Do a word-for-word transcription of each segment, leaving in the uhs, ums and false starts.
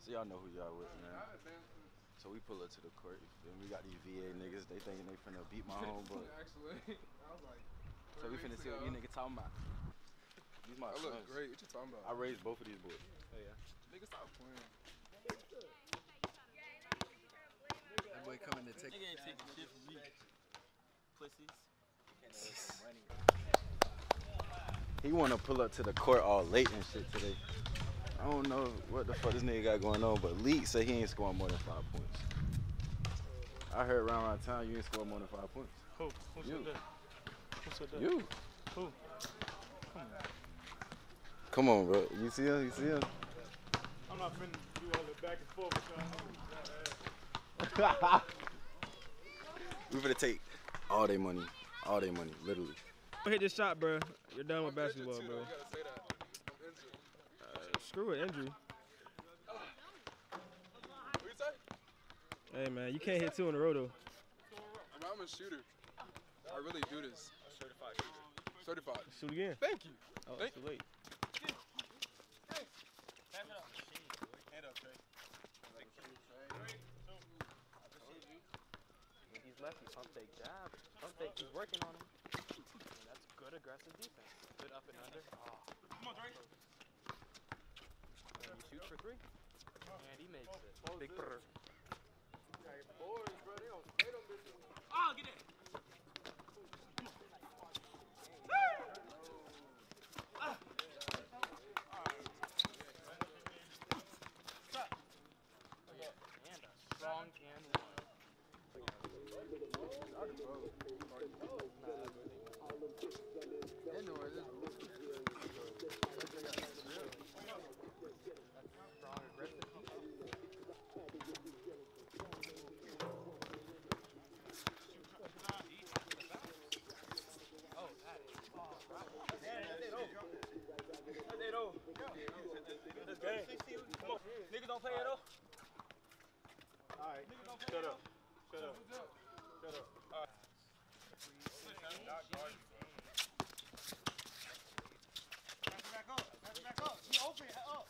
So y'all know who y'all with, man. So we pull up to the court. We got these V A niggas. They thinking they finna beat my homeboy. Actually, I was like. So we finna see what these niggas talking about. These my I sons. look great. What you talking about? I raised both of these boys. Oh yeah. Nigga, stop playing. That boy coming to take. Nigga ain't taking shit from me. Pussies. He wanna pull up to the court all late and shit today. I don't know what the fuck this nigga got going on, but Leak said he ain't scoring more than five points. I heard around around town you ain't scoring more than five points. Who? Who You. said that? Who said that? You. Who? Come on, bro. You see him? You see him? I'm not finna do all the back and forth with y'all. We finna take all their money. All their money, literally. Hit this shot, bro. You're done with basketball, Too, bro. though. You gotta say that. I'm injured. Uh, screw it, injury. What you say? Hey, man, you can't hit two in a row, though. I'm a shooter. I really do this. Certified shooter. Certified. Shoot again. Thank you. Oh, Thank it's too late. Hand up, Trey. He's lefty. Pump fake jab. Pump fake. He's working on him. And that's good aggressive defense. Good up and under. Oh. Come on, Trey. And he shoots for three. And he makes it. Big brr. Oh, get it. And a strong and one. Strong aggressive defense. Oh, that is all right. That's it, oh. That's game. Come on. Niggas don't play it, though. All right. Shut up. Shut up. Shut up. All right. Back up. Back up. You open it up.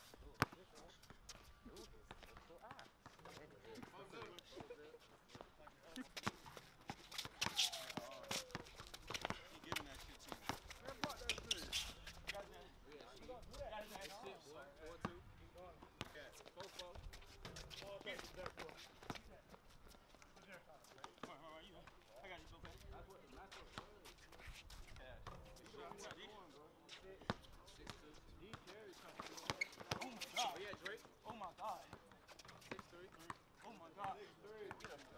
Oh my God. Six three. Oh my God. Six three.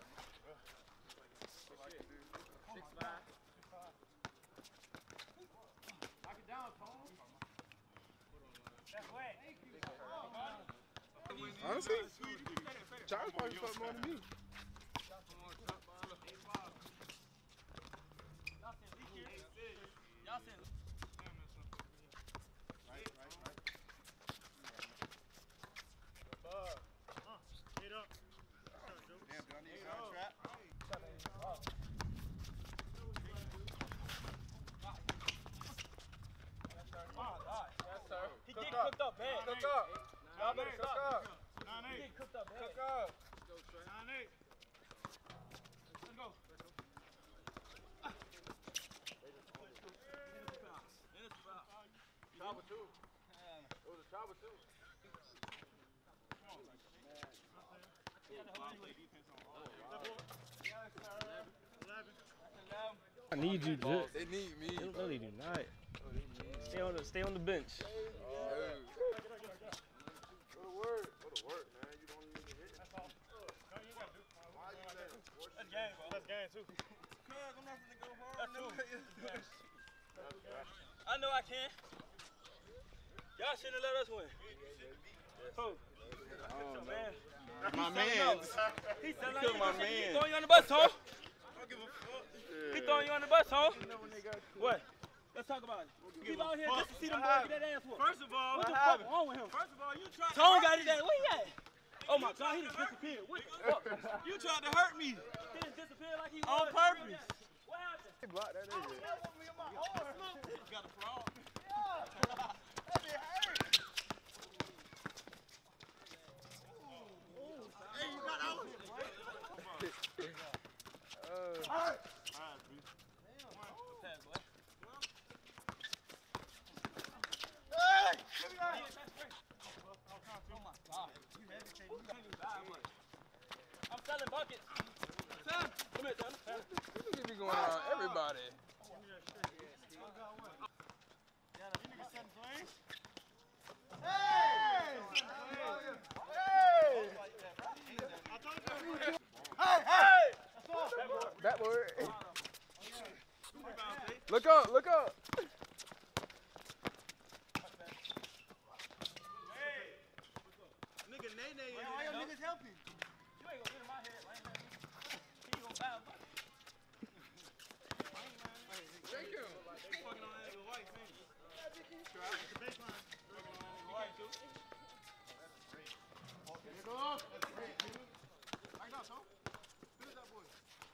Six five. Knock it down, Tone. That's wet. Honestly, Charles probably fucked more than me. Y'all said he getting cooked up bad. Cook up. Y'all better Cook stop. up. He getting cooked up bad. Cook up. Nine eight. Let's go. Chopper two. It was a chopper two. I need you, Jit. They need me. They bro. really do not. Stay on the, stay on the bench. Dude. Go to work. Go to work, man. You don't even hit it. That's all. No, you ain't gotta do. Why you letting him force That's game, bro. That's game too. Cuz, I'm not finna go hard. That's No, true. it's- I know I can. Y'all shouldn't have let us win. Who? Your man. My man. He sound like Kill my he man. throwing you on the bus, huh? I don't give a fuck. He throwing you on the bus, huh? What? Let's talk about it. Keep out here just to see them boys get that ass whooped. First of all, what the fuck wrong with him? First of all, you tried. Tone got his ass. Where he at? Oh my God, he just disappeared. What the fuck? You tried to hurt me. He just disappeared like he was. On purpose. What happened? He blocked that nigga. Got a frog. That shit hurt. selling buckets. Sam, come here, Sam. You niggas be going around everybody. That boy. Look up, look up. Nigga, Nay Nay. Why y'all niggas helping? You ain't gonna get in my head, man. He gonna foul bucket. Thank you. They fucking on that nigga white, man. The baseline. White, too. There you go. I got some. Who is that boy?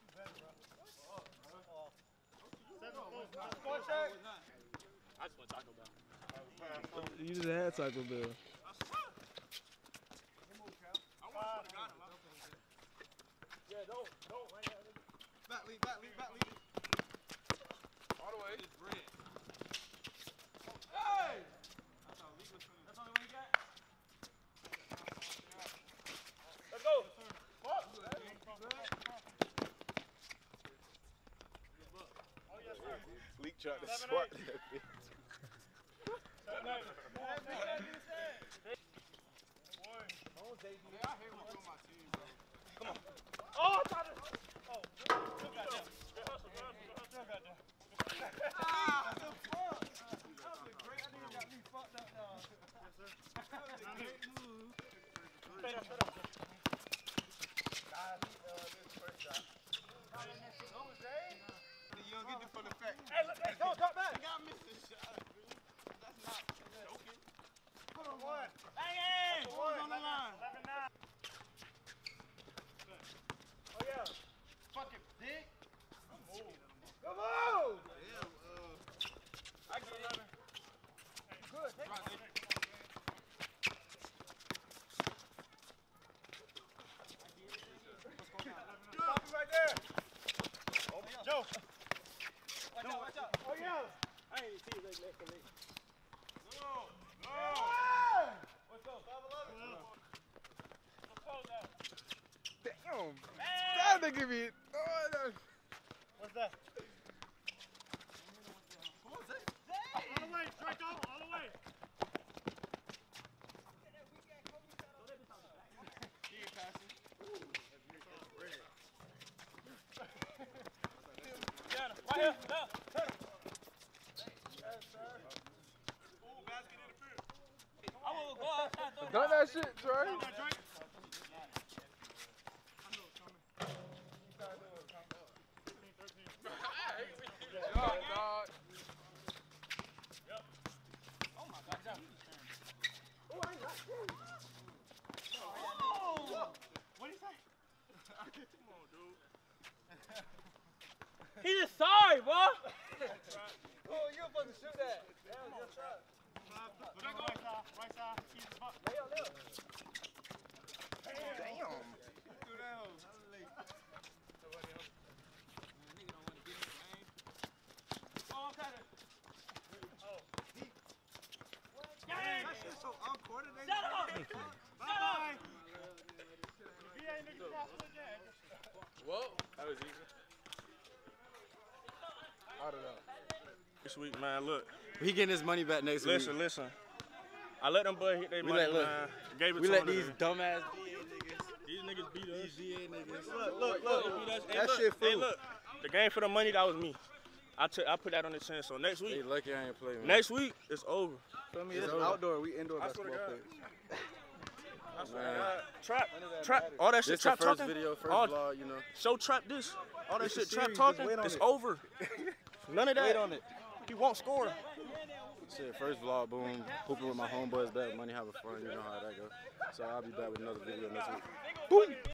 I just want Taco Bell. You just had Taco Bell. Yeah, don't, don't, right now. Back lead, back lead, back lead. All the way. It's bread. Hey! That's all the only one you got? Let's go. Leak tried to swat that bitch. Come on. Oh, I tried to. Oh, still got that. Still got that. Ah, that was a great idea. Got me fucked up now. Yes, sir. That was a great move. Straight up, straight up. Nah, uh, this first shot. You don't get it for the fact. Hey, look, hey, don't drop back. You got missed this shot. That's not joking. Put on one. Bang it! One on the line. eleven nine. Oh, yeah. Fucking dick. Come on. Come on! Damn, uh. I get it. Good. Take right, it. Stop him right there. Oh, Joe. Watch out, watch out. Oh, yeah. I ain't even see his leg next to me. Go. Go. Let's go. five eleven. Let's go now. Damn. Hey. That nigga be. Oh, no. What's that? What was that? All the way, strike off, all the way. He ain't passing. Down, right here, down, turn him. Yes, sir. Ooh, basket interference. I will go outside, throw it. Done that shit, Trey. Drink. Dog, dog. Oh my God, that oh, I ain't not oh! What'd he say? Come on, dude. He just sorry, bro. Oh, you were supposed to shoot that. That was your shot. Right side, right side. Lay up, lay up. Damn. Do that hoe. That was late. Nobody else. Nigga don't want to get in the game. Oh, I'm trying to. Oh, deep. Dang. That shit's so uncoordinated. Shut up. Bye-bye. V A nigga crossing the jam. Whoa. That was easy. I don't know. This week, man, look. He getting his money back next Listen, week. listen. I let them boys hit their We money, let- look. man. Gave it We to let them these today. dumbass These niggas beat us. These D A niggas. Look, look, look. They beat us. Hey, That look, shit Hey, fool. look. The game for the money, that was me. I took, I put that on the chin. So next They week, lucky I ain't play, man. next week, it's over. Feel me? It's It's over. outdoor. We indoor I swear to basketball God. players. I swear to Man. God. Trap, that trap, matters. all that shit This the trap first talking. video, first all, vlog, you know. Show trap this. All that It's a shit trap series, talking, just wait on it's it. over. None of that. Wait on it. He won't score. Shit, first vlog, boom. Hooping with my homeboys, bad money, having fun. You know how that go. So I'll be back with another video next week. Boom.